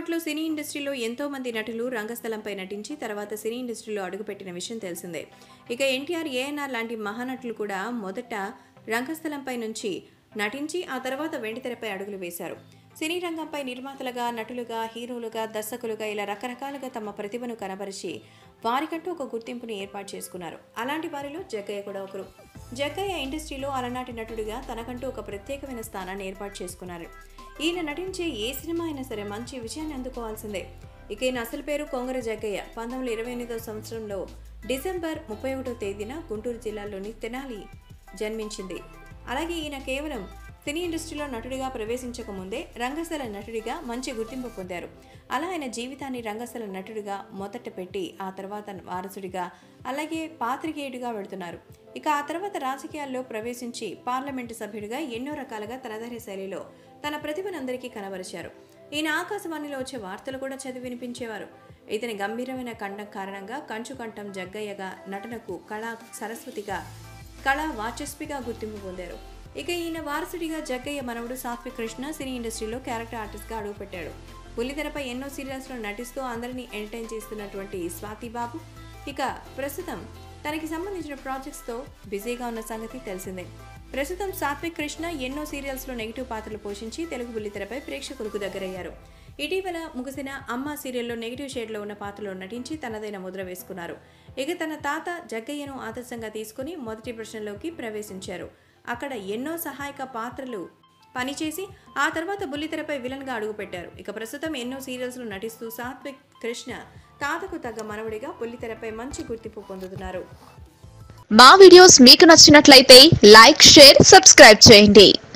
అప్పట్లో సినీ ఇండస్ట్రీలో ఎంతో మంది నటులు రంగస్థలంపై నటించి తర్వాత సినీ ఇండస్ట్రీలో అడుగుపెట్టిన విషయం తెలిసిందే. ఇక ఎన్టీఆర్, ఏఎన్ఆర్ లాంటి మహానటులు కూడా మొదట రంగస్థలంపై నుంచి నటించి ఆ తర్వాత వెండితెరపై అడుగులు వేశారు. సినీ రంగంపై నిర్మాతలుగా, నటులుగా, హీరోలుగా, దర్శకులుగా ఇలా రకరకాలుగా తమ ప్రతిభను కనబరిచి వారికంటూ ఒక గుర్తింపుని ఏర్పాటు చేసుకున్నారు. అలాంటి వారిలో జగ్గయ్య కూడా ఒకరు. జగ్గయ్య ఇండస్ట్రీలో అలనాటి నటుడిగా తనకంటూ ఒక ప్రత్యేకమైన స్థానాన్ని ఏర్పాటు చేసుకున్నారు. ఈయన నటించే ఏ సినిమా అయినా సరే మంచి విజయాన్ని అందుకోవాల్సిందే. ఇక ఈయన అసలు పేరు కొంగర జగ్గయ్య. 1928వ సంవత్సరంలో డిసెంబర్ 31వ తేదీన గుంటూరు జిల్లాలోని తెనాలి జన్మించింది. అలాగే ఈయన కేవలం సినీ ఇండస్ట్రీలో నటుడిగా ప్రవేశించక ముందే రంగస్థల నటుడిగా మంచి గుర్తింపు పొందారు. అలా ఆయన జీవితాన్ని రంగస్థల నటుడిగా మొదట పెట్టి ఆ తర్వాత వారసుడిగా, అలాగే పాత్రికేయుడిగా వెళుతున్నారు. ఇక ఆ తర్వాత రాజకీయాల్లో ప్రవేశించి పార్లమెంటు సభ్యుడిగా ఎన్నో రకాలుగా తనదైన శైలిలో తన ప్రతిభను అందరికీ కనబరిచారు. ఈయన ఆకాశవాణిలో వచ్చే వార్తలు కూడా చదివి వినిపించేవారు. ఇతని గంభీరమైన కంఠం కారణంగా కంచుకంఠం జగ్గయ్యగా, నటనకు కళా సరస్వతిగా, కళా వాచస్పిగా గుర్తింపు పొందారు. ఇక ఈయన వారసుడిగా జగ్గయ్య మనవడు సాత్విక్ కృష్ణ సినీ ఇండస్ట్రీలో క్యారెక్టర్ ఆర్టిస్ట్గా అడుగుపెట్టాడు. బుల్లితెరపై ఎన్నో సీరియల్స్లో నటిస్తూ అందరినీ ఎంటర్టైన్ చేస్తున్నటువంటి స్వాతి బాబు ఇక ప్రస్తుతం తనకి సంబంధించిన ప్రాజెక్ట్స్తో బిజీగా ఉన్న సంగతి తెలిసిందే. ప్రస్తుతం సాత్విక్ కృష్ణ ఎన్నో సీరియల్స్లో నెగిటివ్ పాత్రలు పోషించి తెలుగు బుల్లితెరపై ప్రేక్షకులకు దగ్గరయ్యారు. ఇటీవల ముగిసిన అమ్మ సీరియల్లో నెగిటివ్ షేడ్లో ఉన్న పాత్రలో నటించి తనదైన ముద్ర వేసుకున్నారు. ఇక తన తాత జగ్గయ్యను ఆదర్శంగా తీసుకుని మొదటి ప్రశ్నలోకి ప్రవేశించారు. అక్కడ ఎన్నో సహాయక పాత్రలు పనిచేసి ఆ తర్వాత బుల్లితెరపై విలన్గా అడుగుపెట్టారు. ఇక ప్రస్తుతం ఎన్నో సీరియల్స్లో నటిస్తూ సాత్విక్ కృష్ణ తాతకు తగ్గ మనవడిగా బుల్లితెరపై మంచి గుర్తింపు పొందుతున్నారు. మా వీడియోస్ మీకు నచ్చినట్లయితే లైక్, షేర్, సబ్స్క్రైబ్ చేయండి.